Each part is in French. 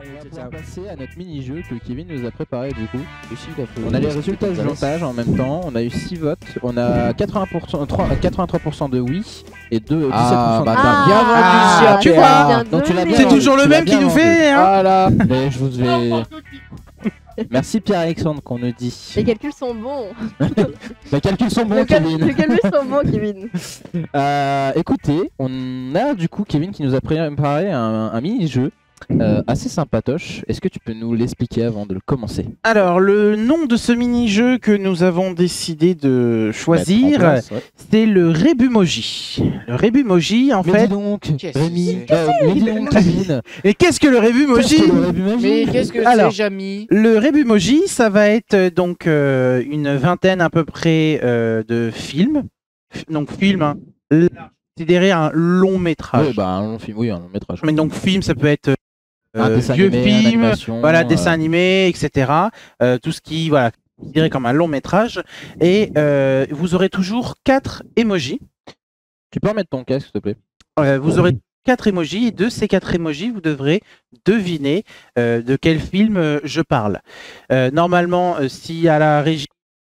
On va passer à notre mini-jeu que Kevin nous a préparé du coup. On a les résultats du montage en même temps, on a eu 6 votes, on a 83% de oui et 17% t'as bien vendu, tu vois. Donc tu l'as bien C'est vendu, toujours le tu l'as même qui bien nous vendu. fait, hein. Voilà. Mais je vous ai... Merci Pierre-Alexandre qu'on nous dit. Les calculs sont bons. Les calculs sont bons, Les Kevin. calculs sont bons, Kevin. Écoutez, on a du coup Kevin qui nous a préparé un mini-jeu assez sympatoche. Est-ce que tu peux nous l'expliquer avant de le commencer? Alors, le nom de ce mini-jeu que nous avons décidé de choisir, c'est le Rebumoji. Le Rebumoji, en fait... dis donc, Rémi, dis donc, Kevin. Et qu'est-ce que le Rebumoji? Mais qu'est-ce que Alors, c'est, Jamy? Le Rebumoji, ça va être donc une vingtaine à peu près de films. Donc film, hein, considéré un long métrage. Oui, bah un long film, oui, un long métrage. Mais donc film, ça peut être dessin vieux animé, film, animation, voilà, dessin animé, etc. Tout ce qui, voilà, considéré comme un long métrage. Et vous aurez toujours 4 emojis. Tu peux remettre ton casque, s'il te plaît? Vous aurez 4 emojis et de ces 4 emojis, vous devrez deviner de quel film je parle. Normalement, si à la régie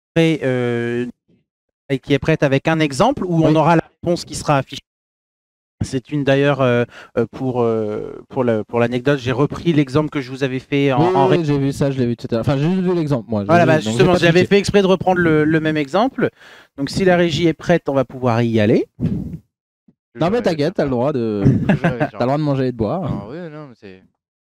qui est prête avec un exemple où on aura la réponse qui sera affichée. C'est une d'ailleurs pour l'anecdote, j'ai repris l'exemple que je vous avais fait en oui, j'ai vu ça, je l'ai vu, etc. Enfin, j'ai juste vu l'exemple, moi. Voilà, bah, justement, j'avais fait exprès de reprendre le même exemple. Donc, si la régie est prête, on va pouvoir y aller. Non, mais t'inquiète, t'as le droit de manger et de boire. Ah oui, non, mais c'est...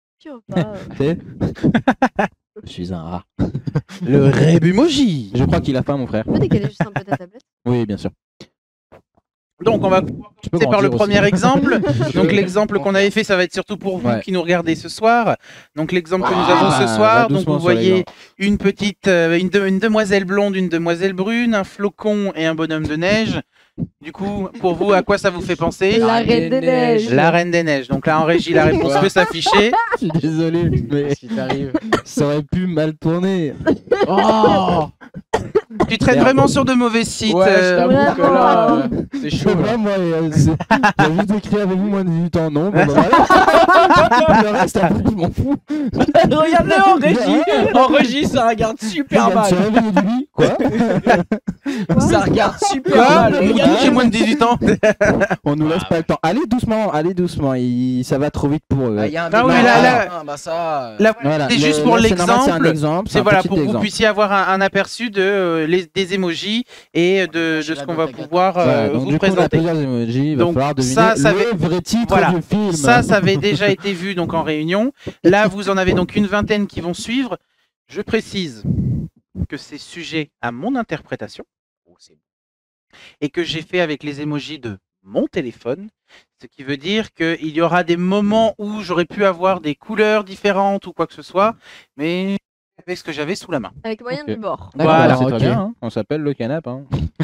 Je suis un rat. Le Rebumoji. Je crois qu'il a faim, mon frère. Tu peux décaler juste un peu ta tablette? Oui, bien sûr. Donc, on va commencer par le premier exemple. Donc, l'exemple qu'on avait fait, ça va être surtout pour vous qui nous regardez ce soir. Donc, l'exemple que nous avons ce soir, donc vous voyez une petite, une demoiselle blonde, une demoiselle brune, un flocon et un bonhomme de neige. Du coup, pour vous, à quoi ça vous fait penser? La Reine des Neiges. La Reine des Neiges. Donc là, en régie, la réponse peut s'afficher. Je suis désolé, mais si t'arrives. Ça aurait pu mal tourner. Oh, tu traînes vraiment sur de mauvais sites. Ouais, je t'avoue que là, c'est chaud. Là, moi, j'ai juste écrit avec vous moins de 18 ans, non. Bon, bah, voilà. Le reste, après, je m'en fous. Regarde-le en régie. En régie, ça regarde super mal. Quoi? Ça regarde super mal. Regarde, j'ai moins de 18 ans. On nous laisse pas le temps. Allez doucement, ça va trop vite pour eux. Ah, y a un non, oui, bah ça... c'est juste pour l'exemple. C'est voilà, pour que vous exemple. puissiez avoir un aperçu de, des emojis et de ce qu'on va pouvoir vous présenter. Donc ça, le vrai titre du film. Ça avait déjà été vu donc en réunion. Là, vous en avez donc une vingtaine qui vont suivre. Je précise que c'est sujet à mon interprétation et que j'ai fait avec les emojis de mon téléphone, ce qui veut dire qu'il y aura des moments où j'aurais pu avoir des couleurs différentes ou quoi que ce soit, mais avec ce que j'avais sous la main. Avec moyen du bord. Voilà, c'est très bien. Hein. On s'appelle le canap. Hein.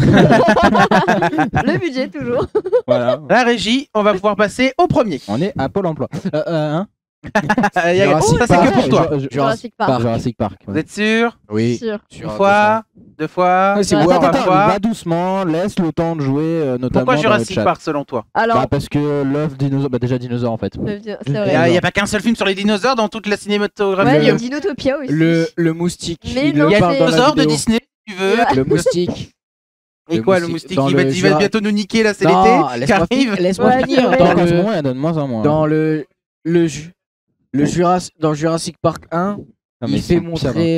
Le budget toujours. Voilà. La régie, on va pouvoir passer au premier. On est à Pôle emploi. Hein ça c'est que pour toi. Jurassic Park. Jurassic Park. Vous êtes sûr? Oui. Une fois, deux fois, trois fois. Va doucement, laisse le temps de jouer, notamment. Pourquoi Jurassic Park selon toi? Alors, parce que l'œuvre dinosaure, déjà dinosaure en fait. c'est vrai. Il n'y a pas qu'un seul film sur les dinosaures dans toute la cinématographie. Ouais, il y a Dinotopia aussi. Le moustique. Mais il y a le dinosaure de Disney, si tu veux. Le moustique. Et quoi, le moustique? Il va bientôt nous niquer là, c'est l'été qui arrive. Laisse-moi finir. Dans Jurassic Park 1, il fait montrer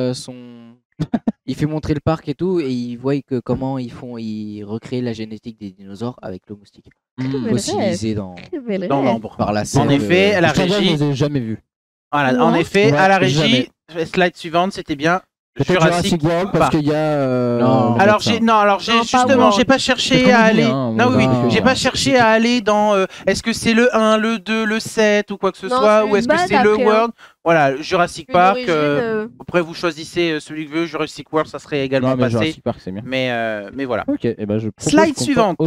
il fait montrer le parc et tout, et il voit que comment ils recréent la génétique des dinosaures avec le moustique. Fossilisé dans l'ombre. Par la scène. En effet, à la régie. Je les ai jamais vus. Voilà, en effet, à la régie, slide suivante, c'était bien Jurassic World parce qu'il y a. Alors j'ai pas cherché à aller. Non oui, j'ai pas cherché à aller dans. Est-ce que c'est le 1, le 2, le 7 ou quoi que ce soit, ou est-ce que c'est le World? Voilà, Jurassic Park. Après vous choisissez celui que vous voulez. Jurassic World, ça serait également passé. Jurassic Park, c'est bien. Mais voilà. Ok, et ben je. Slide suivante.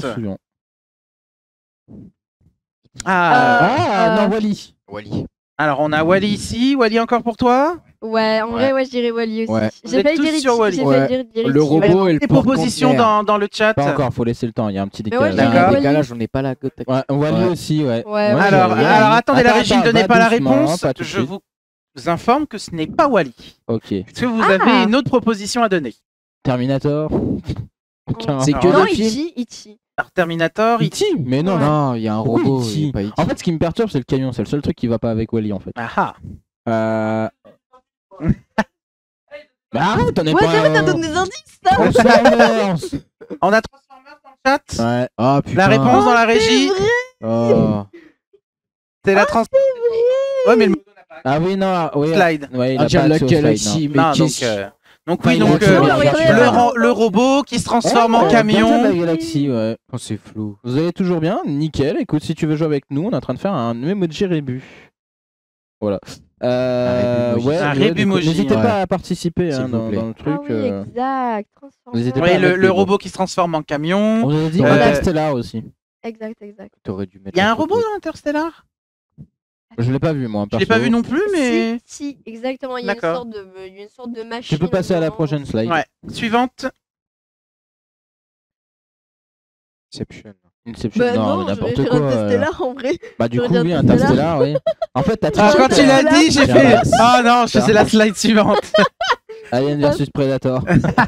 Non, Wally. Wally. Alors on a Wally ici. Wally encore pour toi? Ouais, en vrai, ouais, je dirais Wally aussi. Ouais. Vous J'ai êtes failli tous dire sur Itchy, Wally. j'ai Ouais. failli dire Le Itchy. robot et le Des porte propositions dans le chat. Pas encore, faut laisser le temps, il y a un petit Mais ouais, décalage. je Il y a dirais un Wally. décalage, on n'est pas là. Ouais, Wally Ouais. aussi, ouais. Ouais, Moi, ouais. Alors, j'avais- alors attendez, la régie ne donnez va pas la doucement, réponse. pas tout de Je suite. vous informe que ce n'est pas Wally. Ok. Est-ce que vous Ah. avez une autre proposition à donner? Terminator. C'est que Non, le film. Itchy. Alors, Terminator, E.T. Mais non, Ouais. non. Non, il y a un Pourquoi robot. E.T. il est pas E.T. En fait, ce qui me perturbe, c'est le camion. C'est le seul truc qui va pas avec Wally, en fait. Ah Bah arrête, on est Ouais, pas... c'est vrai, t'as donné des indices, ça. Transformers. On a Transformers dans le chat. Ouais. Ah putain. La réponse dans la régie, Oh. c'est la trans. Ouais, mais le moto n'a pas Ah oui, non, oui. slide. Ouais, il Ah, a tiens, pas accès au laquelle slide, aussi, non. mais Non, qu'est-ce donc oui, Enfin, donc il y a autre chose, regardez, le robot qui se transforme en Ouais, Gardien de camion. la galaxie, ouais. Oh, c'est flou. Vous allez toujours bien? Nickel. Écoute, si tu veux jouer avec nous, on est en train de faire un emoji rébut. Voilà. rébut-moji. Un du coup, rébut-moji, n'hésitez ouais. pas à participer S'il hein, vous dans, plaît. dans le truc. Ah oui, exact. Transformers. N'hésitez pas Oui, à mettre le les robot qui se transforme en camion. On a dit Euh, Interstellar aussi. Exact, exact. T'aurais dû mettre. Il y a la un robot photo. dans Interstellar? Je l'ai pas vu moi. Je l'ai perso. pas vu non plus, mais. Si, exactement. Il y a une D'accord. sorte de machine. Tu peux passer à la dedans. prochaine slide. Ouais. Suivante. Inception. Inception, Bah non, non, mais j'aurais n'importe fait quoi. Interstellar en vrai. Bah du j'aurais coup dit oui, Interstellar. Interstellar, oui. En fait, t'as Alors, triché. quand il a dit, j'ai Tiens, fait. bah, Ah non, je sais la slide suivante. Alien versus Predator.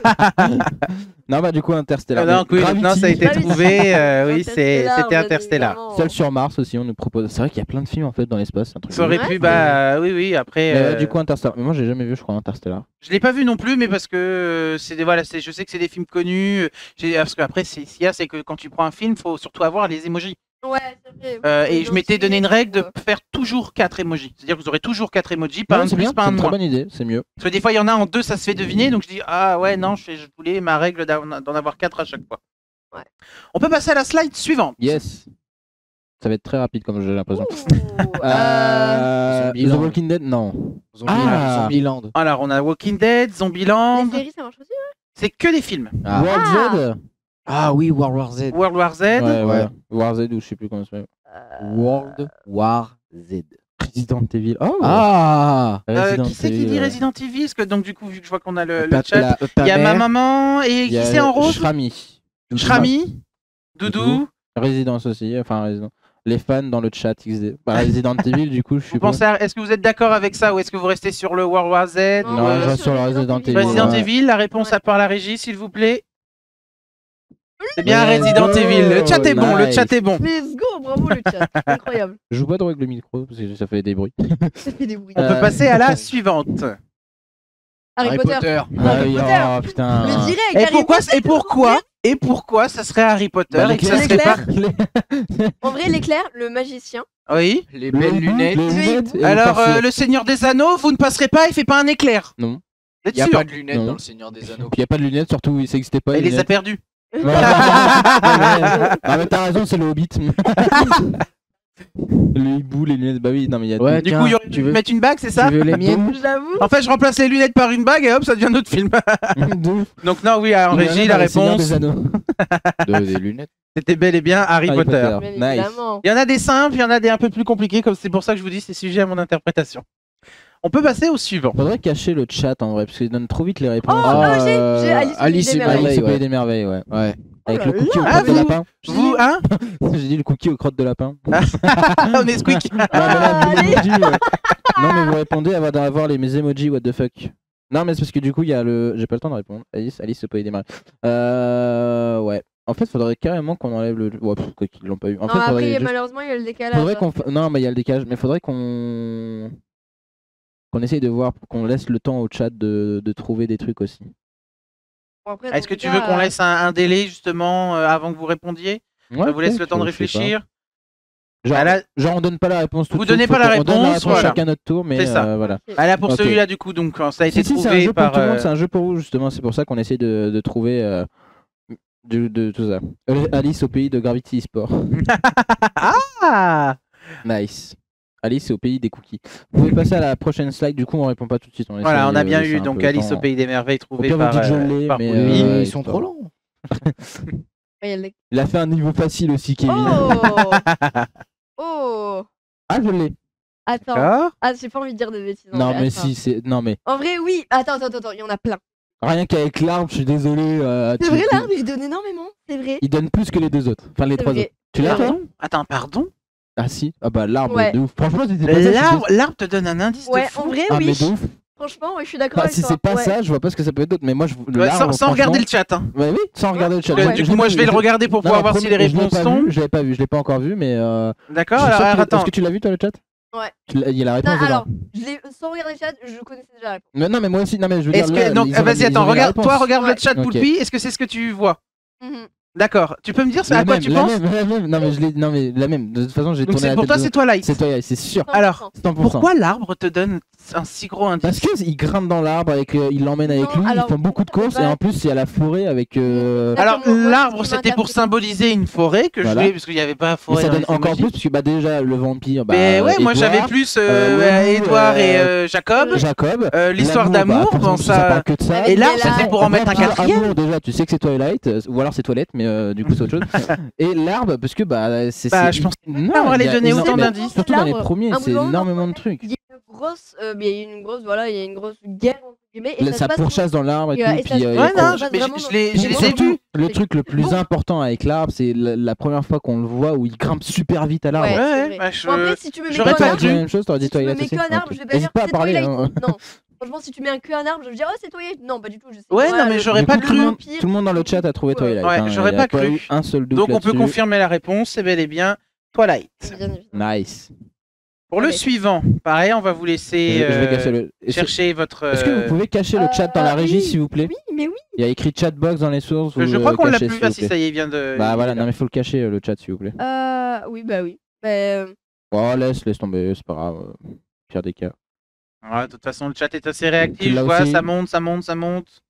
Non, bah du coup Interstellar. Non, oui, Gravity. non, ça a été Gravity. trouvé. Oui, Interstellar, c'était bien Interstellar. évidemment. Seul sur Mars aussi, on nous propose. C'est vrai qu'il y a plein de films en fait dans l'espace, c'est un truc. Ça aurait de ouf. pu, bah oui, après. Mais, du coup Interstellar. Mais moi j'ai jamais vu, je crois, Interstellar. Je l'ai pas vu non plus, mais parce que voilà, je sais que c'est des films connus. Parce qu'après, ce qu'il y a, c'est que quand tu prends un film, faut surtout avoir les emojis. Ouais, c'est vrai. Et je m'étais donné une règle de faire toujours 4 emojis. C'est-à-dire que vous aurez toujours 4 emojis, pas Ouais, un de c'est plus, bien, pas c'est un une de très moins. bonne idée, c'est mieux. Parce que des fois, il y en a en 2, ça se fait deviner. Donc je dis, ah ouais, non, je voulais ma règle d'en avoir 4 à chaque fois. Ouais. On peut passer à la slide suivante. Yes. Ça va être très rapide comme j'ai l'impression. Ouh, The Zombieland. Walking Dead, non. Ah. Zombieland. Alors, on a Walking Dead, Zombieland. Les séries, ça marche aussi. C'est que des films. Ah. World Z. Ah oui, World War Z. World War Z. Ouais, Ouais. War Z ou je sais plus comment ça s'appelle. World War Z. Resident Evil. Oh. Ah. Resident Qui c'est qui Evil, dit ouais. Resident Evil? Parce que donc du coup, vu que je vois qu'on a le Ta- chat, la- ta il y a ma mère. maman et Il qui y a c'est en rose? Shrami. Shrami, Doudou. Résidence aussi, enfin Résidence. Les fans dans le chat XD. Bah, Resident Evil, du coup, je suis Vous pensez est-ce que vous êtes d'accord avec ça ou est-ce que vous restez sur le World War Z? Non, ou, je reste sur le Resident Evil. Resident ouais. Evil, la réponse à part la régie, s'il vous plaît. C'est bien Let's Resident go, Evil. Le chat est bon, le nice. chat est bon. Let's go, bravo le chat. Incroyable. Je joue pas trop avec le micro parce que ça fait des bruits. Ça fait des bruits. On peut passer à la suivante. Harry Potter. Ah oui, Potter. oh putain. Le direct. Et Harry pourquoi, Potter. et pourquoi ça serait Harry Potter Bah, et que ça serait l'éclair. pas... En vrai, l'éclair, le magicien. Oui. Les belles lunettes. et Alors, vous passez- le Seigneur des Anneaux, vous ne passerez pas, il fait pas un éclair. Non. Vous Il êtes n'y a sûr? pas de lunettes Non. dans le Seigneur des Anneaux. Il n'y a pas de lunettes, surtout, ça n'existait pas. Il les a perdues. Ouais. Ah, mais t'as raison, c'est le Hobbit. Le hibou, les lunettes, bah oui, non mais il y a Ouais, Du tiens, coup, il y aurait tu dû veux- mettre une bague, c'est ça? Tu veux les miennes? J'avoue. En fait, je remplace les lunettes par une bague et hop, ça devient un autre film. De ouf. Donc non, oui, en Il y en a régie, dans la le Seigneur réponse, des Anneaux. Des lunettes. c'était bel et bien Harry Potter. Bien Nice. évidemment. Il y en a des simples, il y en a des un peu plus compliqués, comme c'est pour ça que je vous dis, c'est sujet à mon interprétation. On peut passer au suivant. Faudrait cacher le chat en vrai, parce qu'il donne trop vite les réponses. Oh, ah, j'ai Alice Alice au Pays des et Merveilles. Alice au ouais. pays des merveilles, ouais. Ouais. Avec Oh le là cookie aux là. crottes de Ah, lapin. Vous, hein? J'ai dit le cookie aux crottes de lapin. On est squeak. Non, mais là, allez. emoji, ouais. Non, mais vous répondez avant d'avoir les mes emojis, what the fuck. Non, mais c'est parce que du coup, il y a le. J'ai pas le temps de répondre. Alice au pays des merveilles. Ouais. En fait, faudrait carrément qu'on enlève le. Ouais, quoi qu'ils l'ont pas eu. En Non, fait, après, faudrait juste- malheureusement, il y a le décalage. faudrait qu'on. Non, mais il y a le décalage. Mais faudrait qu'on. Qu'on essaye de voir, qu'on laisse le temps au chat de trouver des trucs aussi. Bon, après, Est-ce dans que tout tu cas, veux qu'on laisse un délai justement avant que vous répondiez? Ouais, Ça vous laisse peut-être, le temps de je sais pas. réfléchir? Genre, Ah, là- genre, on donne pas la réponse tout Vous de suite. donnez pas faut la qu'on donne réponse, voilà. chacun notre tour, mais C'est ça. voilà. Ok. Ah là, pour Ok. celui-là, du coup, donc ça a été Si, c'est un trouvé jeu pour par. tout le monde, c'est un jeu pour vous justement, c'est pour ça qu'on essaie de trouver de tout ça. Alice au pays de Gravity Sport. Ah! Nice. Alice au pays des cookies. Vous pouvez passer à la prochaine slide, du coup on répond pas tout de suite. Voilà, on a bien laisse eu un donc peu Alice le au temps. pays des merveilles Au trouvé pire, vous par, dites je l'ai, par mais, Poulpi. Ouais, Ils sont c'est trop pas- longs. Ouais, il y a le- Il a fait un niveau facile aussi, Kevin. Oh Oh Ah, je l'ai. Attends. D'accord. Ah, j'ai pas envie de dire de bêtises. Non, mais attends. si, c'est. Non, mais. En vrai, oui. Attends, il y en a plein. Rien qu'avec l'arbre, je suis désolé. C'est vrai, l'arbre, il donne énormément. C'est vrai. Il donne plus que les deux autres. Enfin, les C'est trois vrai. autres. Tu l'as, toi? Pardon. Attends, pardon. Ah, si. Ah, bah, l'arbre, Ouais. de ouf. Franchement, si c'est pas ça, je suis L'arbre te donne un indice Ouais, de fou. en vrai, Ah, oui. mais de ouf. Franchement, ouais, je suis d'accord Bah, avec si toi. c'est pas Ouais. ça, je vois pas ce que ça peut être d'autre. Mais moi, Ouais, l'arbre, sans regarder le franchement- chat. Hein. Ouais, oui, sans regarder le chat. Parce que, du coup, moi, je vais le regarder pour pouvoir voir si les réponses tombent. Je l'avais pas vu, je l'ai pas encore vu, mais. D'accord, je suis sûr alors que- attends. Est-ce que tu l'as vu, toi, le chat? Ouais. Il y a la réponse Non, dedans. alors, sans regarder le chat, je connaissais déjà la réponse. Mais non, mais moi aussi. Non, mais je veux dire. Est-ce que là, donc ils ont- vas-y ils attends, ont la regarde, réponse. toi regarde Ouais. le chat Ok. Poulpi, est-ce que c'est ce que tu vois? Mhm. D'accord, tu peux me dire à La quoi même, tu la penses? même, la même. Non, mais je l'ai. Non, mais la même. De toute façon, j'ai Donc tourné la pour tête toi dedans. c'est Twilight. C'est Twilight, c'est sûr. 100%. Alors, 100%. Pourquoi l'arbre te donne un si gros indice? Parce qu'il grimpe dans l'arbre, il l'emmène avec Non, lui, alors, ils font beaucoup de courses, ouais. et en plus, il y a la forêt avec. Alors Exactement, moi, l'arbre c'est ce qui c'était pour m'interpelle. symboliser une forêt que je Voilà. voulais parce qu'il n'y avait pas Mais forêt. ça dans donne les encore emojis. plus, parce que bah, déjà, le vampire. Bah, Mais ouais, moi Edouard, j'avais plus Edouard et Jacob. Jacob. L'histoire L'amour, d'amour, bah, bon ça parle ça. que de ça. Avec Et l'arbre Bella. c'était pour en mettre un Vampire, quatrième. amour, déjà, tu sais que c'est Twilight, ou alors c'est Toilette, mais du coup, c'est autre chose. Et l'arbre, parce que bah, c'est. Bah, je pense Non, l'arbre allait il y a donner énorme- autant mais d'indices. Surtout dans les L'arbre, premiers, un c'est moment, énormément de trucs. Il y a une grosse, il y a une grosse guerre entre guillemets, et Ça se passe pourchasse dans l'arbre et Et, tout. et ça puis, se il y passe- a- Ouais, non, ça se passe mais vraiment je dans- les ai Surtout, vus. le truc le plus Bon. important avec l'arbre, c'est la première fois qu'on le voit où il grimpe super vite à l'arbre. Ouais, Ouais, c'est ouais, vrai. bah, je- Bon, après, si tu me mets j'aurais qu'un pas T'as arbre, dit la cru. même chose, t'aurais dit si tu me Twilight mets aussi. qu'un arbre, Ok. je vais pas dire N'hésite pas à c'est parler. Twilight. hein. Non. Franchement, si tu mets que un arbre, je vais dire oh c'est Twilight. Non, pas du tout. Je sais Ouais, pas, non, mais le- j'aurais Du pas coup, cru. Tout le monde dans le chat a trouvé Twilight. Ouais, hein, j'aurais il y a pas cru. eu un seul doute Donc on peut là-dessus. confirmer la réponse, c'est bel et bien Twilight. Bien évidemment. Nice. Pour le Ouais. suivant, pareil, on va vous laisser Je vais casser le. chercher votre. Est-ce que vous pouvez cacher le chat dans la régie, oui. s'il vous plaît? Oui, mais oui. Il y a écrit chatbox dans les sources. Je vous crois le qu'on l'a cachez, plus. s'il Ah vous si, plaît. ça y est, il vient de. Bah il est voilà, là. non mais faut le cacher le chat, s'il vous plaît. Oui, bah oui. Bah, Oh, laisse tomber, c'est pas grave. Pire des cas. Ouais, de toute façon, le chat est assez réactif. Tu Je l'as vois, aussi ça monte, ça monte, ça monte.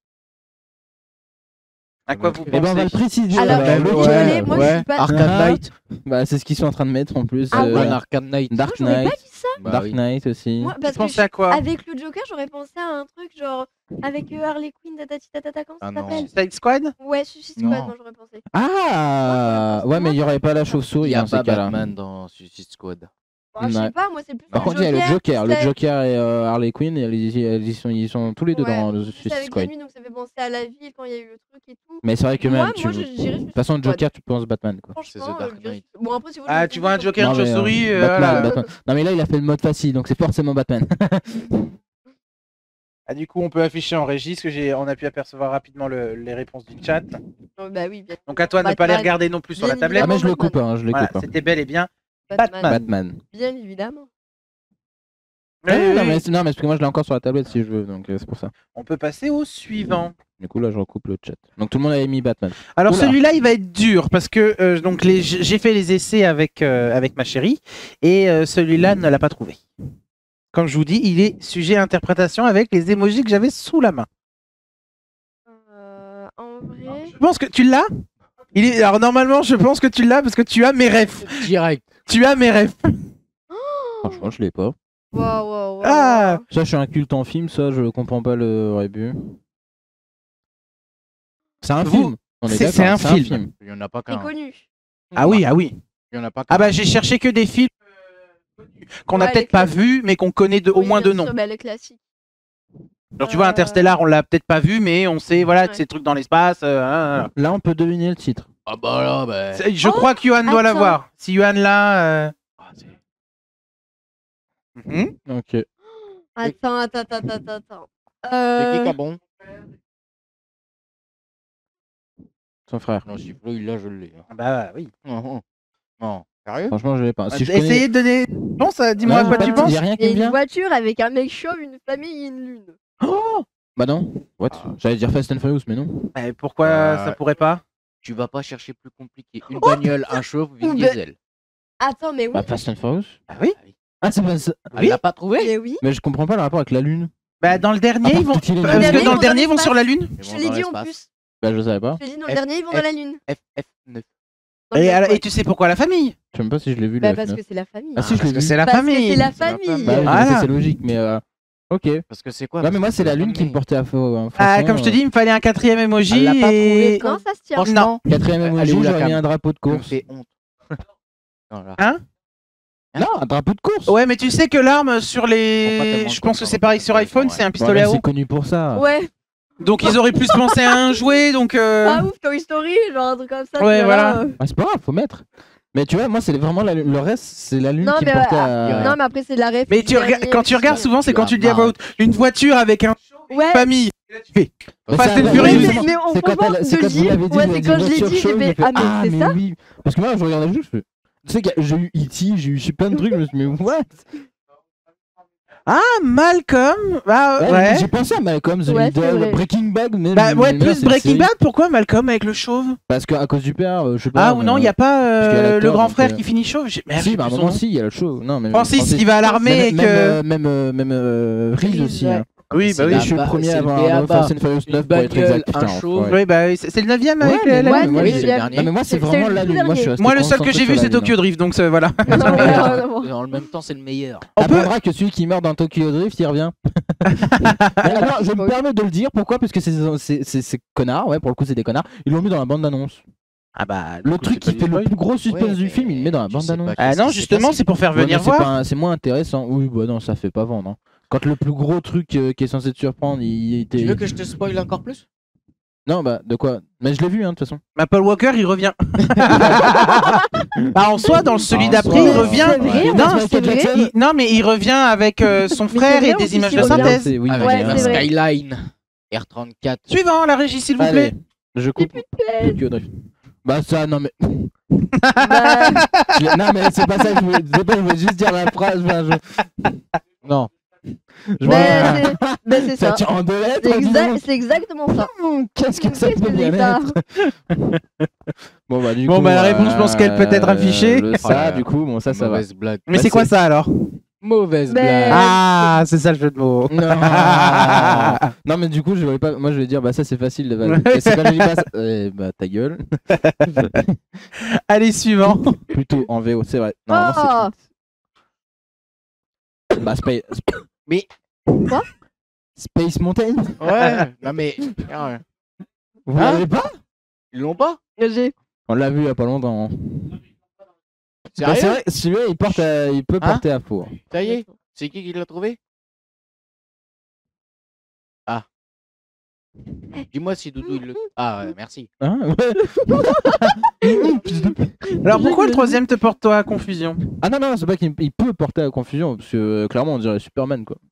À quoi vous Eh ben on va le pensez? préciser. Alors, là, je le suis chat. désolée, moi, je suis pas- Arkham Ah. Knight. Bah c'est ce qu'ils sont en train de mettre en plus. Ah ouais. Un Arkham Knight. Dark j'aurais pas Knight. dit ça. Bah Dark oui. Knight aussi. Moi, Tu parce que pensais à quoi? avec le Joker, j'aurais pensé à un truc genre avec Harley Quinn, tatati tatata, comment ça Ah non. s'appelle? Suicide Squad? Ouais, Suicide Non. Squad, moi j'aurais pensé. Ah ouais, mais il y aurait pas la chauve-souris Il y a dans ces pas cas-là. Batman dans Suicide Squad. Bon, je sais Ouais. pas, moi c'est plus Par le contre, il y a le Joker. Le c'est- Joker et Harley Quinn, ils sont tous les deux Ouais, dans le c'est Suicide avec la Squad. nuit, donc ça fait penser à la ville quand il y a eu le truc et tout. Mais c'est vrai que Moi, même, moi, je dirais de Suicide toute façon, Squad. Joker, tu penses Batman quoi. Franchement, C'est The Dark je dirais- Knight. Bon, après, si vous Ah, voulez, tu vois un je- Joker, une Non, mais, chauve-souris, Batman, voilà. Batman. Non mais là, il a fait le mode facile, donc c'est forcément Batman. Ah, du coup, on peut afficher en régie, parce que on a pu apercevoir rapidement les réponses du chat. Oh, bah oui, bien, Donc à toi de ne pas les Batman. regarder non plus sur la Bien tablette. Ah mais je le Batman. coupe, hein, je les Voilà, coupe. hein. c'était bel et bien Batman. Batman. Bien évidemment. Oui, oui, non, oui. mais parce que moi je l'ai encore sur la tablette si je veux, donc c'est pour ça. On peut passer au suivant. Du coup là je recoupe le chat. Donc tout le monde avait mis Batman. Alors Oula. celui-là, il va être dur parce que donc j'ai fait les essais avec ma chérie et celui-là ne l'a pas trouvé. Comme je vous dis, il est sujet à interprétation avec les emojis que j'avais sous la main. En vrai. Je pense que tu l'as. Alors normalement, je pense que tu l'as parce que tu as mes refs. Direct. Tu as mes refs. Franchement je l'ai pas. Waouh. Ah. Ça je suis un culte en film, ça je comprends pas le rébut. C'est un Vous- film. On est c'est d'accord, un film. Il y en a pas C'est qu'un. connu. Ah oui, ah oui. Il y en a pas qu'un. Ah bah j'ai cherché que des films qu'on n'a Ouais, peut-être les pas classiques. vus, mais qu'on connaît au Oui, moins de bien nom. sûr, bah, le classique. Genre tu vois, Interstellar, on l'a peut-être pas vu, mais on sait voilà que Ouais. ces trucs dans l'espace. Là on peut deviner le titre. Ah bah là, bah. Je crois que Johan doit attends. l'avoir. Si Johan l'a. Ah, c'est- Mhm. Ok. Attends. C'est qui bon? Son frère. Non, si Flo, là, je l'ai. Bah oui. Non. Sérieux? Franchement je l'ai pas. Si je connais... Essayez de donner. Bon, ça, dis-moi à Non, quoi pas- tu penses. y a rien qui Il y me a une vient. voiture avec un mec chauve, une famille et une lune. Bah non. What? J'allais dire Fast and Furious mais non. Pourquoi ça pourrait pas? Tu vas pas chercher plus compliqué. Une bagnole, un chauve, Vin Mais- Diesel. Attends, mais oui. Bah Fast and Furious. Ah oui. Ah c'est pas ça. Elle l'a pas trouvé? Mais oui. Mais je comprends pas le rapport avec la lune. Bah dans le dernier, À part ils vont. qu'il est Parce dans que l'espace. dans le dernier, ils vont sur la lune. Ils Je vont te l'ai dans dit en l'espace. plus. Bah je savais pas. Je te l'ai dit dans le F- dernier, ils vont dans la lune. FF9. Dans le Et, dernier, ouais. tu sais pourquoi la famille? Je sais même pas si je l'ai vu Bah le parce F9. que c'est la famille. Ah si je Parce l'ai que vu. c'est la Parce que famille. c'est la C'est la famille. famille. Bah oui, Voilà. c'est logique mais ok. Parce que c'est quoi? Ouais mais Parce moi que c'est la lune famille. qui me portait à faux. Ah, comme je te dis, il me fallait un quatrième emoji. Elle l'a pas trouvé, Et... quoi. Non, ça se tient. Franchement, Quatrième Elle est emoji, où, la j'aurais mis cam? un drapeau de ça me course. fait honte. Voilà. Hein? Non, un drapeau de course. Ouais, mais tu sais que l'arme sur les. Je pense que c'est pareil sur iPhone, c'est un pistolet à eau. C'est connu pour ça. Ouais. Donc ils auraient pu se penser à un jouet, donc. Ah ouf, Toy Story, genre un truc comme ça. Ouais, voilà. C'est pas grave, faut mettre. Mais tu vois, moi, c'est vraiment le reste, c'est la lune Non, qui mais me portait à. non, mais après, c'est de la ref. Mais quand tu regardes souvent, c'est quand tu dis à voix haute une voiture avec un Ouais. famille. Tu fais. Mais Fast ça, and ouais, Furious. justement, Mais c'est quand franchement, c'est quand vous l'avez dit, ouais, vous c'est avez quand je l'ai voiture dit, j'ai chaude, fait, j'ai fait, ah, mais c'est ça oui. Parce que moi, je regardais juste, je fais, tu sais que j'ai eu E.T., j'ai eu plein de trucs, je me suis dit, mais what? Ah, Malcolm. Ah, ouais. J'ai pensé à Malcolm, The Ouais, Middle, c'est vrai. Breaking Bad, mais. Bah, ouais, mais là, plus c'est Breaking série. Bad, pourquoi Malcolm avec le chauve? Parce qu'à cause du père, je sais pas. Ah, ou non, il n'y a pas parce qu'il y a l'acteur, le grand donc, frère qui finit chauve? Merde, Si, j'ai bah à un plus son moment, nom. si, il y a le show. Non, mais. Francis qui va à l'armée et que. Même Reese aussi. ouais. Hein. Oui, bah oui. Je suis le premier à avoir Fast and Furious 9 pour être exact. un show. Oui, bah c'est le 9ème avec Ouais, la ouais, lune. moi, c'est j'ai- le dernier. non, mais moi, c'est C'est vraiment le la tout lune. Moi, je suis resté Moi, le seul que concentré j'ai vu, sur c'est la lune. Tokyo Drift, donc voilà. Non, non, non. En même temps, c'est le meilleur. On peut. Apprendra que celui qui meurt dans Tokyo Drift, il revient. Mais alors, je me permets de le dire. Pourquoi? Parce que ces connards, ouais, pour le coup, c'est des connards. Ils l'ont mis dans la bande d'annonce. Ah bah. Le truc qui fait le plus gros suspense du film, il le met dans la bande d'annonce. Ah non, justement, c'est pour faire Ouais, venir mais c'est voir. pas- c'est moins intéressant. Oui, bah non, ça fait pas vendre. Hein. Quand le plus gros truc qui est censé te surprendre, il était. Tu veux que je te spoil encore plus? Non, bah de quoi? Mais je l'ai vu, hein, de toute façon. Bah, Paul Walker, il revient. Bah, en soi, dans celui En d'après, soi, il ouais. revient. C'est vrai, Non, Michael c'est vrai. Jackson. Non, mais il revient avec son Mais frère c'est et vrai, des en images plus, de il revient. synthèse. Oui, Avec Ouais, un c'est vrai. Skyline R34. Suivant, la régie, s'il vous plaît. Allez, je coupe. Tokyo Drift. Bah ça, non mais. Bah, Non mais c'est pas ça que je voulais. C'est pas, je voulais juste dire la phrase. Non. Je mais c'est ça ça. tient en deux lettres. C'est exactement ça. Qu'est-ce que ça Qu'est-ce peut que bien c'est ça être? Bon bah du Bon, coup. bah, la réponse, je pense qu'elle peut être affichée. Ça, Oh là là. du coup, bon ça va. Mauvaise blague. Mais Bah, c'est quoi c'est- ça alors? Mauvaise Mais- blague. Ah, c'est ça le jeu de mots. Non. Non mais du coup je voulais pas. Moi je vais dire bah ça c'est facile de valider. Et c'est quand je dis pas ça. Bah ta gueule. Allez, suivant. Plutôt en VO, c'est vrai. Normalement c'est. Bah Space. Mais- Quoi? Space Mountain. Ouais, non mais. Vous Hein l'avez pas? Ils l'ont pas? J'ai. On l'a vu il y a pas longtemps. Hein. Bah, c'est Sérieux? vrai, celui-là il peut Hein porter à faux. Ça y est? C'est qui l'a trouvé? Ah. Dis-moi si Doudou il le. Ah ouais, merci. Hein ouais. Alors pourquoi le troisième te porte toi à confusion? Ah non, c'est pas qu'il il peut porter à confusion, parce que clairement on dirait Superman quoi.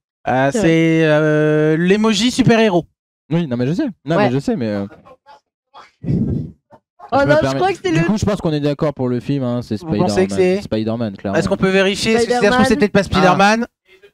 C'est l'emoji super-héros. Oui, non mais je sais. Non Ouais. mais je sais, mais. Oh me non, je permets- crois que c'est Du le. coup, je pense qu'on est d'accord pour le film, hein, c'est Vous pensez que Spider-Man. c'est- Spider-Man, clairement. Est-ce qu'on peut vérifier? Est-ce que ça se Spider-Man. trouve, c'est peut-être pas Spider-Man?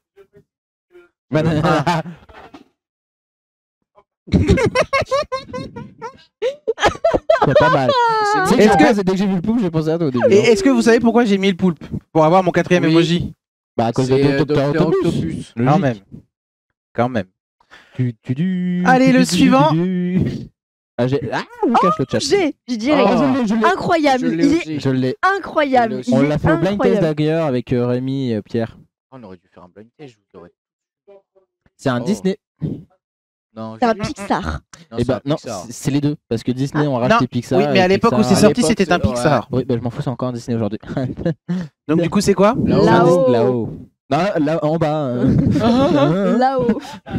C'est pas mal. C'est C'est Est-ce que dès que j'ai vu le pouf, j'ai pensé à toi au début. Et hein. est-ce que vous savez pourquoi j'ai mis le poulpe? Pour avoir mon quatrième Oui. emoji. Bah à cause de C'est Dr. Dr. Octopus. Octopus. Quand Logique. même. Quand même. Tu. Allez, le suivant. Ah, on cache le chat. J'ai direct. Ah, je l'ai. Incroyable. Je l'ai Il est aussi. Je l'ai. incroyable. Je l'ai On Il l'a est fait au blind test incroyable. d'ailleurs avec Rémi et Pierre. On aurait dû faire un blind test, je vous l'aurais. C'est un Oh. Disney. Non, C'est un je- Pixar. non, Et c'est bah un non, Pixar. c'est les deux. Parce que Disney ont non. racheté Pixar. Oui, mais à et l'époque où Pixar- c'est sorti, l'époque, c'était un c'est- Pixar. Oui, bah je m'en fous, c'est encore un Disney aujourd'hui. Donc du coup, c'est quoi? Là-haut. Là-haut. Non, là en bas. Là-haut.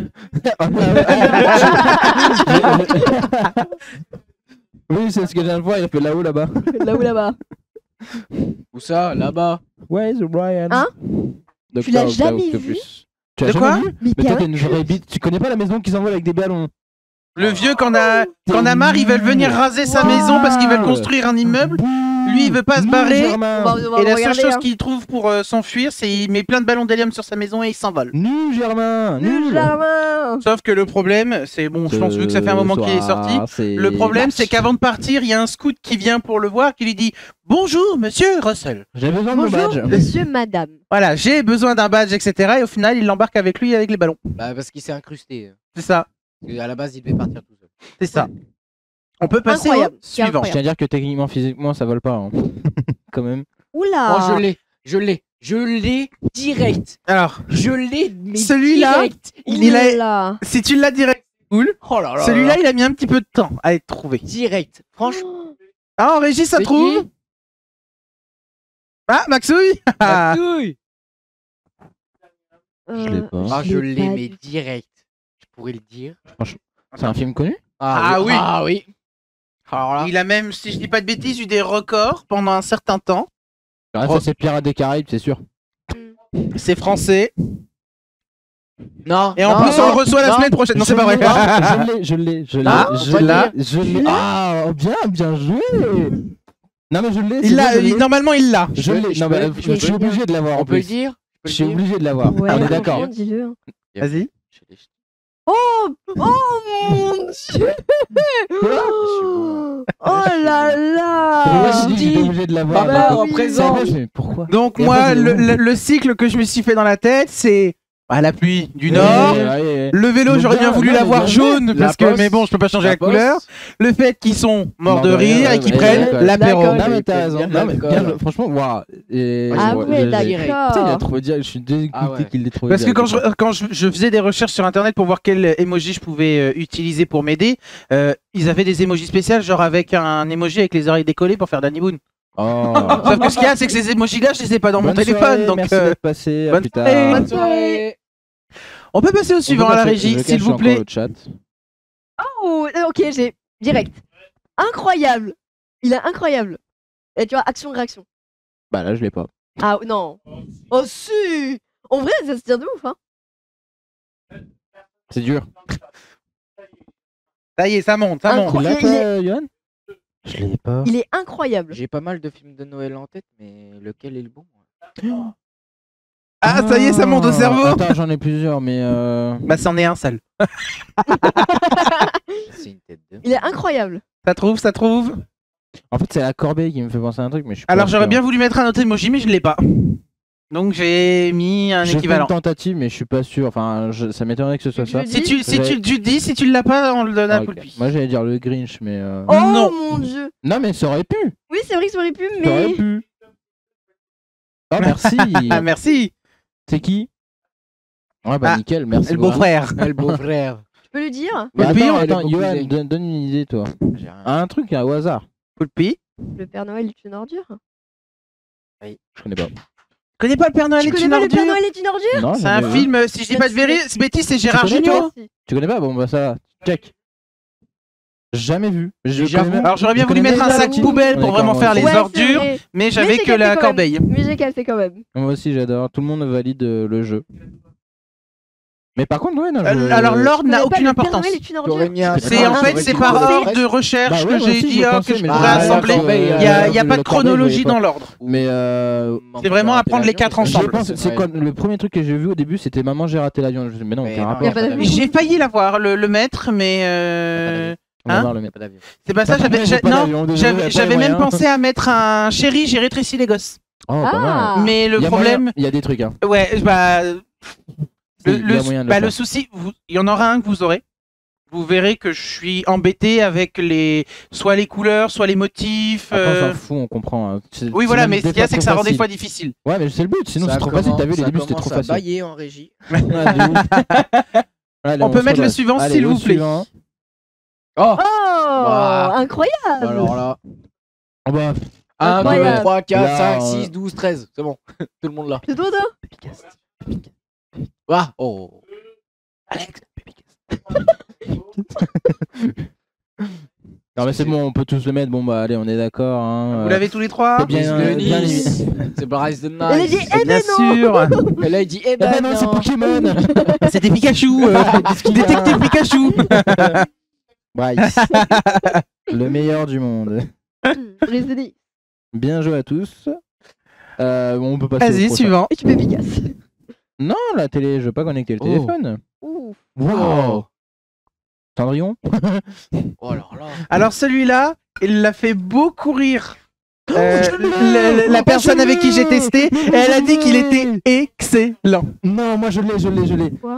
Oui, c'est ce que je viens de voir, il a fait là-haut là-bas. Là-haut, là-bas. Où ça? Là-bas. Where's Brian? Hein? Dr. Tu l'as Octopus. jamais vu? Tu as De jamais quoi? vu? Mais Mais t'es toi, un t'es une vraie cul. bite. Tu connais pas la maison qui s'envole avec des ballons? Le vieux, quand on a marre, ils veulent venir raser sa maison parce qu'ils veulent construire un immeuble. Lui, il veut pas se barrer. Germain. On va Et la le seule regarder, chose hein. qu'il trouve pour s'enfuir, c'est il met plein de ballons d'hélium sur sa maison et il s'envole. Nul, Germain. Le Germain. Sauf que le problème, c'est bon, je pense vu que ça fait un moment qu'il est sorti. Le problème, c'est qu'avant de partir, il y a un scout qui vient pour le voir, qui lui dit bonjour, monsieur Russell. J'ai besoin de mon Bonjour, badge. monsieur, madame. Voilà, j'ai besoin d'un badge, etc. Et au final, il l'embarque avec lui avec les ballons. Bah, parce qu'il s'est incrusté. C'est ça, Parce qu'à la base, il devait partir tout seul. c'est ça. On peut passer Incroyable, au c'est suivant. Je tiens à dire que techniquement, physiquement, ça vole pas. Hein. Quand même. Oula. Oh, je l'ai direct. Alors, Je l'ai, mais Celui-là, direct. il a- Oula. si tu l'as direct, c'est cool. Oh là là. Celui-là, il a mis un petit peu de temps à être trouvé. Direct. Franchement. Ah, en régie, ça C'est trouve. qui Ah, Maxouille. Maxouille. Je l'ai pas. Ah, je je l'ai, l'ai pas mais du tout. direct. Je pourrais le dire. C'est un film connu? Ah oui. Ah oui. Alors là. Il a même, si je dis pas de bêtises, eu des records pendant un certain temps. Ah, ça c'est Pirates des Caraïbes, c'est sûr. C'est français. Non. Et en non, plus, on le reçoit la non. semaine prochaine. Non, c'est pas vrai. Je l'ai. Ah, Je l'ai. Ah, bien joué. Non mais je l'ai. Il l'a, normalement, il l'a. Je l'ai. Non mais je suis obligé de l'avoir. On peut le dire. Je suis obligé de l'avoir. Ouais, On est franchement, d'accord. dis-le. hein. Vas-y. Oh mon dieu. Oh là Moi, là. je suis obligé de l'avoir. Baba, d'accord. représente. Mais pourquoi? Donc, Et moi, après, c'est bon. le cycle que je me suis fait dans la tête, c'est la pluie du Nord. Ouais. Le vélo, Mais j'aurais bien bien, voulu non, l'avoir mais jaune, La parce que, poste. mais bon, je peux pas changer la La poste. couleur. Le fait qu'ils sont morts de rire et qu'ils ouais, prennent d'accord. l'apéro. D'accord. Non mais t'as raison. Bien Non mais d'accord. bien, franchement, waouh. Et- Ah ouais, ouais, j'ai- d'accord. Putain, il a trouvé direct. Je suis dégoûté Ah ouais. qu'il l'ait trouvé. Parce que direct. quand je faisais des recherches sur internet pour voir quel emoji je pouvais utiliser pour m'aider, ils avaient des emojis spéciaux, genre avec un emoji avec les oreilles décollées pour faire Danny Boone. Oh. Sauf que ce qu'il y a, c'est que ces emojis-là, je les ai pas dans mon Bonne téléphone. soirée, Donc, merci d'être passé. À bonne plus soirée. tard. Bonne soirée. on peut passer au suivant à la régie, s'il vous plaît. Le chat. Oh, ok, j'ai direct. Incroyable. Il est incroyable. Et tu vois, action-réaction. Bah là, je l'ai pas. Ah non. Oh si. En vrai, ça se tient de ouf, hein. C'est dur. Ça y est, ça monte, ça monte. Tu l'as Il est- pas, Yohan? Je l'ai pas. Il est incroyable. J'ai pas mal de films de Noël en tête, mais lequel est le bon? Ah, ça y est, ça monte au cerveau. Attends, j'en ai plusieurs, mais Bah, c'en est un seul. C'est une tête de. Il est incroyable. Ça trouve. en fait, c'est la corbeille qui me fait penser à un truc, mais je suis pas Alors, j'aurais sûr. bien voulu mettre un autre emoji, mais je l'ai pas. Donc, j'ai mis un J'ai fait équivalent. une tentative, mais je suis pas sûr. Enfin, ça m'étonnerait que ce soit Tu ça. le Si tu, si Ouais. tu dis, si tu l'as pas, on le donne à Ok. Poulpi. Moi, j'allais dire le Grinch, mais. Oh Non. mon dieu. Non, mais ça aurait pu. Oui, c'est vrai que ça aurait pu, Ça aurait mais. pu. Oh, merci. Ah, merci. C'est qui? Ouais, bah Ah, nickel, merci. Le beaucoup. beau-frère. Le beau-frère. Tu peux le dire? Bah, Poulpi, attends, on- attends, le Yohan, cousin. donne une idée, toi. J'ai rien. Un truc au hasard. Poulpi. Le Père Noël est une ordure? Je connais pas. Tu connais pas le Père Noël Tu est connais une pas le Père ordure? Noël est une ordure? Non, C'est j'en ai un pas. film, si je dis pas de bêtises, c'est Gérard connais Jugnot. Si. Tu connais pas? Bon, bah ça va. Check. Jamais vu. Déjà connais vu. même- Alors, j'aurais bien je voulu connais mettre un même sac pas le poubelle titre. pour On est vraiment d'accord, faire moi les aussi. Ouais, ordures, c'est vrai. mais Mais j'avais j'ai que capté la quand même. corbeille. Mais j'ai capté quand même. Moi aussi, j'adore. Tout le monde valide le jeu. Mais par contre, ouais, non, Alors, l'ordre Tu n'a connais pas aucune le Père importance. Noël est une J'aurais ordure? mis un. C'est en fait, c'est par ordre de recherche Bah ouais, que moi j'ai aussi, dit je que pensais, je mais pourrais la assembler. corbeille, Il y a pas le de corbeille, chronologie je voyais dans l'ordre. Mais C'est vraiment à prendre les quatre ensemble. je pense, c'est quoi le premier truc que j'ai vu au début, c'était Maman j'ai raté l'avion. Je me suis dit, mais non, Mais aucun non, rapport. y a pas d'avion. J'ai failli l'avoir, le maître, mais On va hein voir le mec. Pas d'avion. c'est pas ça. J'ai pas Non, d'avion, désolé, y a pas j'avais les même moyens. pensé à mettre un chéri, j'ai rétréci les gosses. Oh, pas mal. Ah. Mais le Il y a problème, moyen- il y a des trucs, hein. ouais, bah, Il y a moyen de le le faire. souci, il y en aura un que vous aurez. Vous verrez que je suis embêté avec soit les couleurs, soit les motifs. Après, on s'en fout, on comprend. Hein. Oui, voilà, mais ce qu'il y a, c'est que ça rend des fois difficile. Ouais, mais c'est le but, sinon Ça c'est trop facile. T'as vu, les ça débuts c'était commence trop à facile. bailler en régie. Ouais, de ouf. Allez, On peut se mettre le redresse. suivant, Allez, s'il le vous plaît. suivant. Oh Oh, Ouah. incroyable. Alors là. Oh, bah, 1, 2, Incroyable. 3, 4, Là, 5, 6, 12, 13. C'est bon. Tout le monde là. C'est toi, toi? Ah oh. Alex, non, mais c'est bon, on peut tous le mettre. Bon, bah, allez, on est d'accord. Hein. vous l'avez tous les trois? C'est bien, Brise de bien Nice. C'est Bryce de Elle a dit, Nice. eh Bien ben non. sûr. Elle a dit, eh Eh ben ben non, c'est non. Pokémon. C'était Pikachu. Détective Pikachu. Bryce. Le meilleur du monde. Resident Evil. Bien joué à tous. On peut passer au Vas-y, prochain. suivant. Et tu fais Picasso. Non, la télé, je veux pas connecter le Oh. téléphone. Ouf. Wow. Cendrillon. Oh alors là. Alors celui-là, il l'a fait beaucoup rire. je l'ai. La personne Je avec qui j'ai l'ai. testé, Mais et moi, elle a je dit qu'il l'ai. était excellent. Non, moi je l'ai. Quoi?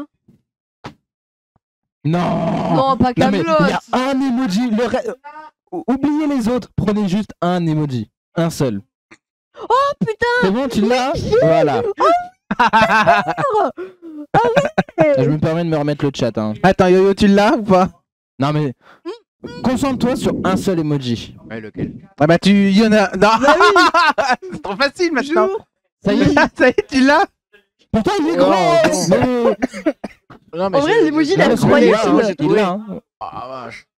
Non. Non, pas Non, mais Camelot. il y a un emoji. Oubliez les autres. Prenez juste un emoji. Un seul. Oh putain. C'est bon, tu l'as. Voilà. Je me permets de me remettre le chat. Hein. Attends, Yo-Yo, tu l'as ou pas? Non mais Concentre-toi sur un seul emoji. Ouais, lequel? Ah bah il y en a... Non. Bah oui. C'est trop facile maintenant. Jour. Ça y est. Ça y est, tu l'as. Pourtant, il est Oh, grand. non. Mais... Non, mais En vrai, l'emoji, il est Non, mais c'est bon, il est là, incroyable. hein, il est là, hein. Ah, vache.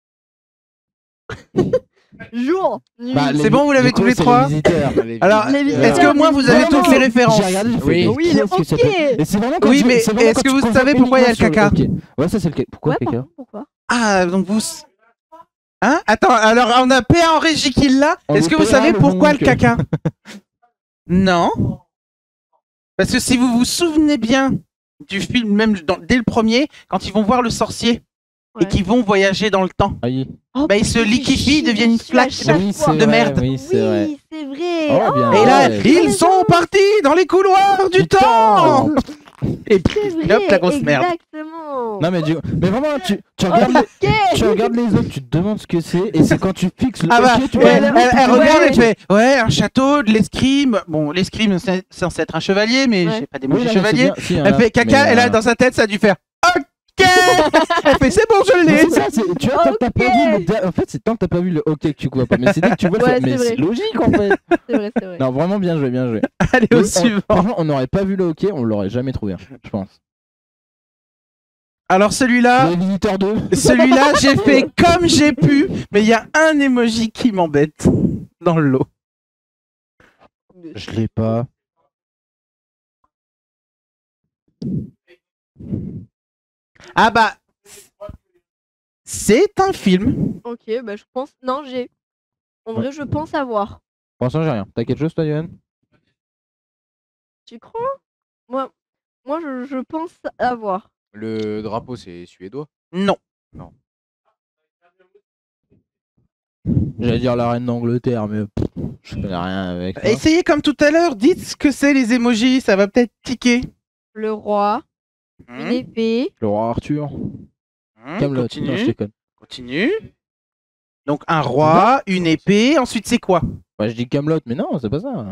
Jour. Bah, C'est bon, vous l'avez du coup, tous les c'est trois. les visiteurs. Alors, Les visiteurs, est-ce que au moins vous avez Vraiment, toutes les références? J'ai regardé, j'ai fait, Oui. Oui, qu'est-ce le que c'est hockey. Et c'est vraiment quand Oui, tu- mais c'est vraiment est-ce quand que tu vous te savez concentres pourquoi il y a le uniquement sur caca? hockey. Ouais, ça c'est le caca. Pourquoi Ouais, le caca? pourquoi? Ah, donc vous... Hein? Attends, alors on a PA en régie qui l'a. On Est-ce lui que vous paiera savez le pourquoi bon le caca? Non. Parce que si vous vous souvenez bien du film, même dès le premier, quand ils vont voir le sorcier et Ouais. qu'ils vont voyager dans le temps, Aïe. Oh, bah, ils se liquéfient, ils deviennent une flaque Oui, c'est de vrai, merde. Oui, c'est vrai. Oui, c'est vrai. Oh, bien. Et là, ouais. ils sont partis dans les couloirs du temps. Et puis, C'est vrai, hop, la grosse merde. exactement. Non mais vraiment tu Oh, regardes ok. tu regardes les autres, tu te demandes ce que c'est et c'est quand tu fixes le Ah bah, hockey, tu ouais, vois, elle ouais. regarde et fait ouais, un château, de l'escrime. Bon, l'escrime c'est censé être un chevalier, mais Ouais. j'ai pas Oui, d'émoji là, mais c'est chevalier. bien. Si, il y en Elle a, fait caca, mais, et là dans sa tête ça a dû faire OK. Elle fait c'est bon, je mais l'ai. c'est ça, tu vois, quand t'as pas vu en fait c'est tant que t'as pas vu le hockey que tu vois pas, mais c'est dès que tu vois le Ouais, fait, mais c'est c'est vrai. logique en fait. C'est vrai, c'est vrai. Non vraiment bien joué, bien joué. Allez au suivant. Franchement on n'aurait pas vu le hockey, on l'aurait jamais trouvé, je pense. Alors celui-là, Les visiteurs 2. celui-là j'ai fait comme j'ai pu, mais il y a un emoji qui m'embête dans le lot. Je l'ai pas. Ah bah, c'est un film. Ok, bah je pense. Non, j'ai. En vrai, je pense avoir. Pour l'instant j'ai rien. T'as quelque chose toi Yohan? Tu crois? Moi, je pense avoir. Le drapeau, c'est suédois. Non. J'allais dire la reine d'Angleterre mais je connais rien avec ça. Essayez comme tout à l'heure, dites ce que c'est les emojis, ça va peut-être tiquer. Le roi, une épée. Le roi Arthur. Camelot. Non, je Continue. déconne. Continue. Donc un roi, une épée, ensuite c'est quoi? Bah, je dis Camelot, mais non, c'est pas ça.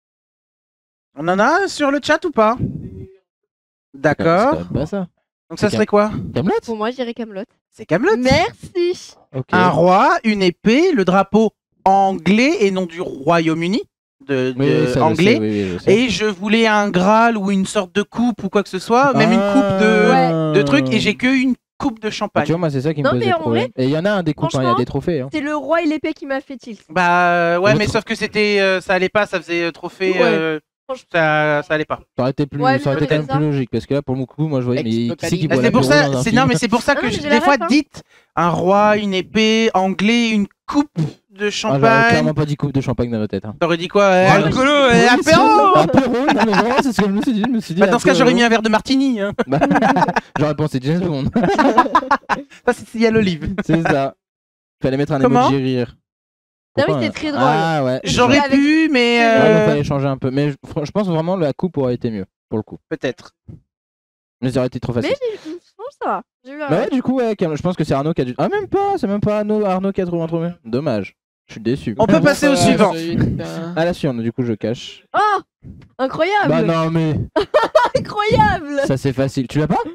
On en a sur le chat ou pas? C'est D'accord. quand même pas ça. Donc ça c'est serait quoi? Camelot. Pour moi, j'irais Camelot. C'est Camelot. Merci. Ok. Un roi, une épée, le drapeau anglais et non du Royaume-Uni de Oui, oui, ça, je sais, anglais. oui, oui, je sais. Et je voulais un Graal ou une sorte de coupe ou quoi que ce soit, même une coupe de trucs, et j'ai que une coupe de Ah, champagne. tu vois, moi, c'est ça qui me Non, posait mais en problème. Et il y en a un des coupes, hein, il y a franchement, des trophées. Hein. C'est le roi et l'épée qui m'a fait tilt. Bah ouais, Le mais tro- sauf que c'était, ça allait pas, ça faisait trophée, Ouais. ça allait pas. Ça aurait été, plus, Ouais, ça aurait mais été quand c'est même plus logique. Parce que là, pour le coup, moi, je voyais. Mais qui c'est qui Ah, voit c'est pour l'apéro ça, dans un c'est film non, mais c'est pour ça Ah que non, mais j'ai des la fois ref, hein. dites un roi, une épée, anglais, une coupe de Ah, j'aurais champagne. clairement pas dit coupe de champagne dans ma tête. Hein. T'aurais dit quoi? Ouais, Alcoolo Oui, et c'est apéro. ça. Apéro, non, mais vraiment, c'est ce que je me suis dit. Je me suis dit Bah, dans ce cas, j'aurais mis apéro. un verre de martini. Hein. Bah, j'aurais pensé James Bond. Ça, c'est s'il y a l'olive. C'est ça. Fallait mettre un Comment emoji rire. Non, mais Pourquoi, c'était très drôle. Ah ouais. J'aurais avec- pu, mais Ouais, donc fallait changer un peu. Mais je pense vraiment la coupe aurait été mieux, pour le coup. peut-être. Mais ça aurait été trop facile. Mais je pense que ça va. J'ai eu un Bah ref. ouais, du coup, ouais, je pense que c'est Arnaud qui a dû. Ah, même pas, c'est même pas Arnaud qui a trouvé. Dommage. Je suis déçu. On peut passer au suivant. À la suivante, du coup, je cache. Oh, incroyable. Bah non, mais Incroyable. ça c'est facile. Tu l'as pas?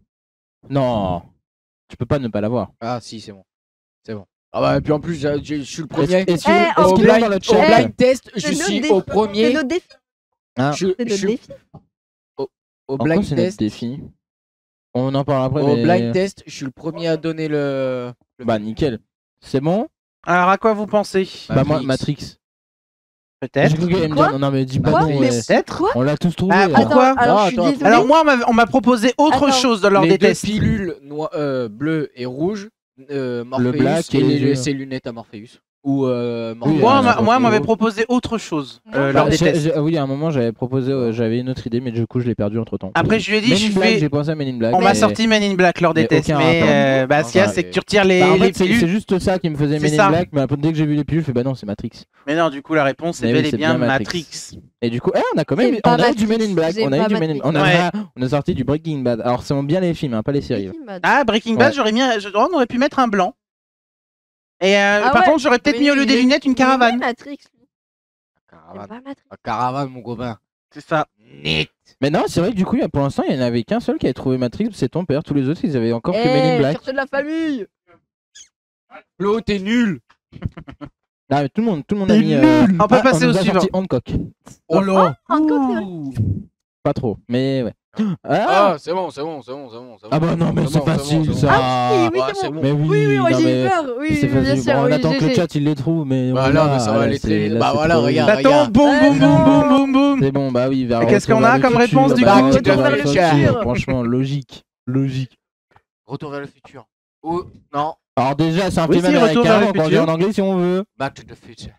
Non. Tu peux pas ne pas l'avoir. Ah, si, c'est bon. C'est bon. Ah bah, et puis en plus, je suis le premier. Est-ce Eh, est-ce au qu'il est dans le Au chat? blind test, je C'est notre suis défi. au C'est premier. notre défi. Ah, Je C'est notre suis défi. au en quoi blind c'est notre test. défi? On en parle après. Au mais... blind test, je suis le premier à donner le. Bah nickel. C'est bon? Alors, à quoi vous pensez? Bah moi, Matrix. Matrix. Peut-être. J'ai cru qu'elle allait me Quoi dire, non mais dis pas Quoi non. Mais ouais. Peut-être. Quoi? On l'a tous trouvé. Ah, là. pourquoi? Alors, je Ah, suis attends, désolée. Alors, moi, on m'a proposé autre Attends. chose lors Les des deux tests. pilules bleues et rouges, Morpheus black et et les yeux. ses lunettes à Morpheus. Ou Oui, Morpheus. Moi, Ah, on m'avait Morpheus. proposé autre chose Bah, lors des J'ai- tests. oui, à un moment j'avais proposé, j'avais une autre idée, mais du coup je l'ai perdu entre temps. Après, je lui ai dit, Men je in Black, fais. j'ai pensé à Men in Black. On m'a mais- sorti Men in Black lors des mais tests, aucun mais rapport. bah, ce qu'il y a, Ah, c'est que tu retires les, Bah, en les fait, c'est pilules. juste ça qui me faisait C'est Men ça. in Black, mais après, dès que j'ai vu les pilules, je fais bah non, c'est Matrix. Mais non, du coup, la réponse, c'est Mais bel oui, et c'est bien bien Matrix. Et du coup, on a quand même J'aime pas on a du Men Matrix, in Black, j'aime on a eu pas du Men in Matrix. Ouais. on a sorti du Breaking Bad. Alors, c'est bien les films, hein, pas les séries. Ah, Breaking Bad, Ouais. j'aurais mis, on aurait pu mettre un blanc. Et par ouais. contre, j'aurais peut-être mis au lieu des lunettes une caravane. Matrix. Caravane. Pas Matrix. Caravane, mon copain. C'est ça. Net. Mais non, c'est vrai que du coup, pour l'instant, il n'y en avait qu'un seul qui avait trouvé Matrix, c'est ton père. Tous les autres, ils avaient encore que Men in Black. Chercher de la famille. Flo, t'es nul. Ah, mais tout le monde a mis. On peut passer au nous a suivant. sorti Hancock. Oh là. Pas trop, mais ouais. Ah, c'est bon. Ah bah non, mais c'est facile ça. Ah oui, c'est bon. Mais Oui, non, j'ai mais eu peur. Oui, c'est bien facile. sûr. Bon, on Oui, attend que le GG. chat il les trouve, mais. Bah là, mais ça va aller très. là, Bah c'est voilà, trop- regarde. Ça tombe, boum, boum, boum, boum, boum, boum. C'est bon, bah oui, vers. Qu'est-ce qu'on Retour a vers comme le futur, réponse, du bah, coup Retour vers le futur. futur. Franchement, logique. Retour vers le futur. Ou non, Alors déjà, c'est un Oui, film si, Retour vers américain, le on peut en futur. dire en anglais si on veut. Back to the Future.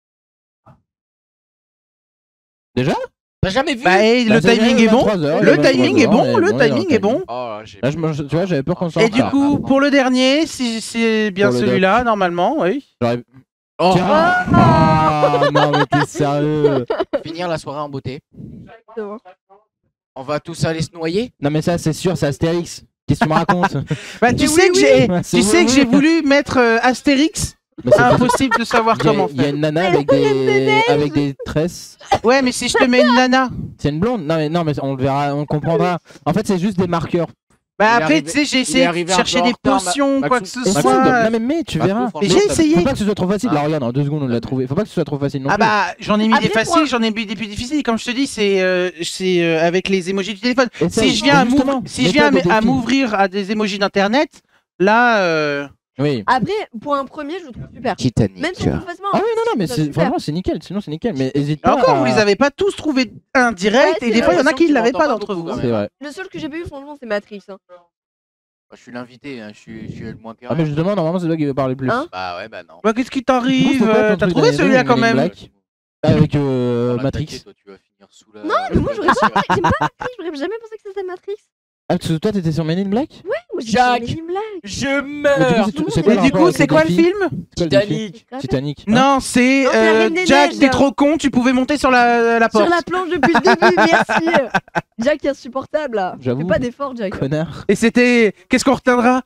Déjà? T'as jamais vu? Bah, et le timing est bon. Le timing est bon. Le timing est bon. Oh, j'ai. Là, tu vois, j'avais peur qu'on s'en Et du coup, pour le dernier, si c'est bien Pour le celui-là, normalement, oui. Oh, Ah non, mais t'es sérieux? finir la soirée en beauté. Exactement. On va tous aller se noyer. Non, mais ça, c'est sûr, c'est Astérix. Qu'est-ce que tu me racontes? Bah, tu Mais sais oui, que oui. j'ai, Ouais, tu sais que j'ai voulu mettre Astérix. Mais c'est Impossible de savoir comment Il y a faire. une nana Mais avec des tresses. Ouais, mais si je te mets une nana. C'est une blonde? Non, mais on le verra, on le comprendra. En fait, c'est juste des marqueurs. Bah Il est après, arrivé- tu sais, j'ai il est essayé de arrivé un chercher peu en des retard, potions, quoi que Maxou. ce Et soit. non, mais tu verras. Maxou, Mais j'ai franchement, essayé. Faut pas que ce soit trop facile. Ah. Alors regarde, en 2 secondes on l'a trouvé. Faut pas que ce soit trop facile non Ah plus. bah j'en ai mis des Après, faciles, moi- j'en ai mis des plus difficiles. Comme je te dis, c'est avec les émojis du téléphone. Essaye. Si je viens, Justement, si je viens mets-toi à des défis. m'ouvrir à des émojis d'internet, là, Oui. Après, pour un premier, je le trouve super. Titanic. Même si on trouve facilement. Ah oui, non, mais ça, c'est super. vraiment c'est nickel. Sinon c'est nickel. Mais hésite et pas. encore, à- vous les avez pas tous trouvés indirect, Ouais, et c'est des fois il y en a vrai. qui ne l'avaient Tu pas l'entends d'entre pas vous. beaucoup, C'est vrai. Le seul que j'ai pas eu, franchement, c'est Matrix. Hein. Je suis l'invité, hein, je suis le moins Ah mais justement normalement c'est toi qui veux parler plus. Hein Bah ouais, bah non. Bah qu'est-ce qui t'arrive? C'était quoi ton T'as truc trouvé d'année celui-là quand Men in même? Black Avec Dans la Matrix. taquet, toi, tu vas finir sous la. Non, mais moi, j'aurais jamais. J'aime pas Matrix, j'aurais jamais pensé que c'était Matrix. Ah parce que toi t'étais sur Men in Black? Moi, j'ai Jack. Mais une blague. Je Mais meurs. du coup, c'est quoi Et le du rapport coup, avec c'est les quoi le défis? film? C'est quoi le défi? Titanic. Titanic. Non, c'est Non, c'est la Reine des Jack, Neiges. t'es trop con, tu pouvais monter sur la Sur porte. la planche depuis le début, merci. Jack est insupportable là. J'avoue. Fais pas d'effort, Jack. Connard. Et c'était. Qu'est-ce qu'on retiendra?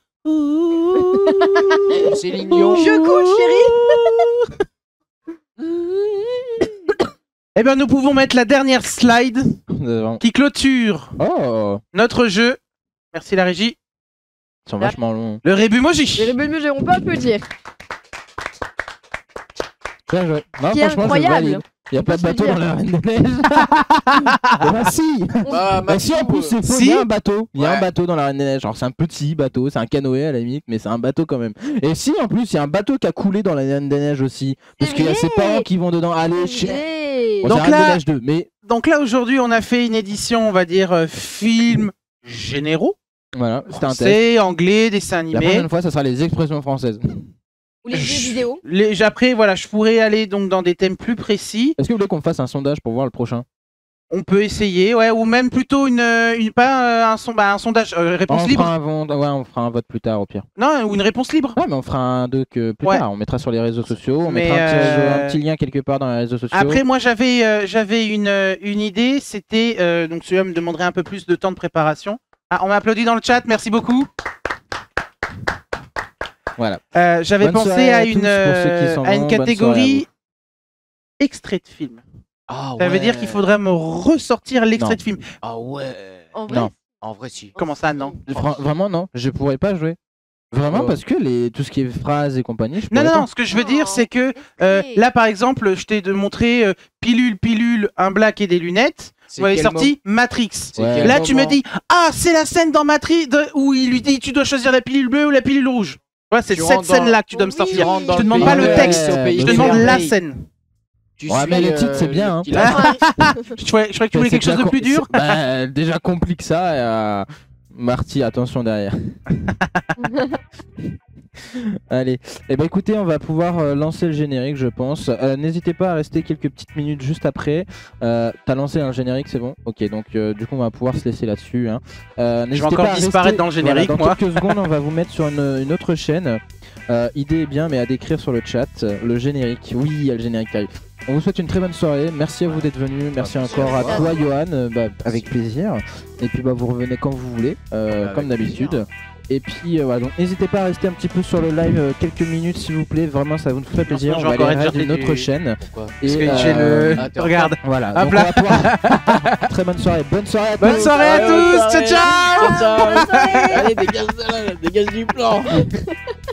Céline Dion. Je couche, chérie. Eh bien, nous pouvons mettre la dernière slide qui clôture Oh, notre jeu. Merci la régie. ils sont vachement longs. Le Rébumoji. Les rebelles, on peut applaudir. Bien joué. Non, Qui est franchement, je incroyable. valide. Il y a pas de Moi, je bateau veux dans la Reine des Neiges. Bah si. Bah si en plus c'est faux, Si. il y a un bateau. Il y a Ouais. un bateau dans la Reine des Neiges. Genre c'est un petit bateau, c'est un canoë à la limite, mais c'est un bateau quand même. Et si en plus il y a un bateau qui a coulé dans la Reine des Neiges aussi. Parce C'est qu'il y a vrai. ses parents qui vont dedans. Allez, C'est bon, vrai. c'est Donc Reine là- des Neiges 2. Mais Donc là, aujourd'hui, on a fait une édition, on va dire, film généraux. voilà, c'était un test. C'est anglais, dessin La animé. prochaine fois, ça sera les expressions françaises. Ou les jeux vidéo. Après, voilà, je pourrais aller donc dans des thèmes plus précis. Est-ce que vous voulez qu'on fasse un sondage pour voir le prochain? On peut essayer, ouais, ou même plutôt un sondage, réponse On libre. fera on fera un vote plus tard au pire. Non, ou une réponse libre. Ouais, mais on fera un doc plus Ouais. tard. On mettra sur les réseaux sociaux. On Mais, mettra un petit lien quelque part dans les réseaux sociaux. Après, moi, j'avais une idée. C'était donc celui-là me demanderait un peu plus de temps de préparation. Ah, on m'applaudit dans le chat. Merci beaucoup. Voilà. J'avais Bonne pensé soirée à à tous, pour ceux qui s'en à une vont. Bonne catégorie extrait de film. Ah Ça veut dire qu'il faudrait me ressortir l'extrait Non. de film. Ah ouais. En vrai. Non. En vrai, si. Comment ça, non? Vraiment, non. Je pourrais pas jouer. Vraiment, Oh. parce que tout ce qui est phrases et compagnie, je Non, pourrais non, pas. non, ce que je veux dire, Oh. c'est que Ok. là, par exemple, je t'ai montré pilule, un black et des lunettes. Vous avez sorti Matrix. Ouais. Là, tu me dis, ah, c'est la scène dans Matrix où il lui dit, tu dois choisir la pilule bleue ou la pilule rouge. Ouais, c'est Tu cette rentres dans- scène-là que tu dois me Oui. sortir. Tu rentres Je te demande pas le pays- texte, Ouais, je te ouais, demande ouais. la scène. Ouais, mais le titre, c'est bien, hein. Je croyais que tu voulais quelque chose de plus dur. Bah, déjà complique ça. Et, Marty, attention derrière. Allez, et bah écoutez, on va pouvoir lancer le générique, je pense. N'hésitez pas à rester quelques petites minutes juste après. T'as lancé un générique, c'est bon? Ok, donc du coup, on va pouvoir se laisser là-dessus. Hein. N'hésitez encore pas à disparaître rester- dans le générique, dans moi. quelques secondes, on va vous mettre sur une autre chaîne. Idée est bien, mais à décrire sur le chat. Le générique, oui, il y a le générique qui arrive. On vous souhaite une très bonne soirée. Merci à vous d'être venus. Merci encore à toi, Johan. Avec plaisir. Et puis, vous revenez quand vous voulez, comme d'habitude. Et puis voilà, donc n'hésitez pas à rester un petit peu sur le live quelques minutes s'il vous plaît, vraiment ça vous fait plaisir. je On vais va encore aller être raid d'une jeté autre du- chaîne. Pourquoi? Parce que Et, j'ai le. attends. Regarde. Voilà, Hop donc on là. va pouvoir... Très bonne soirée, bonne soirée à tous. Bonne soirée à tous. Ciao, ciao. Allez, dégage du plan.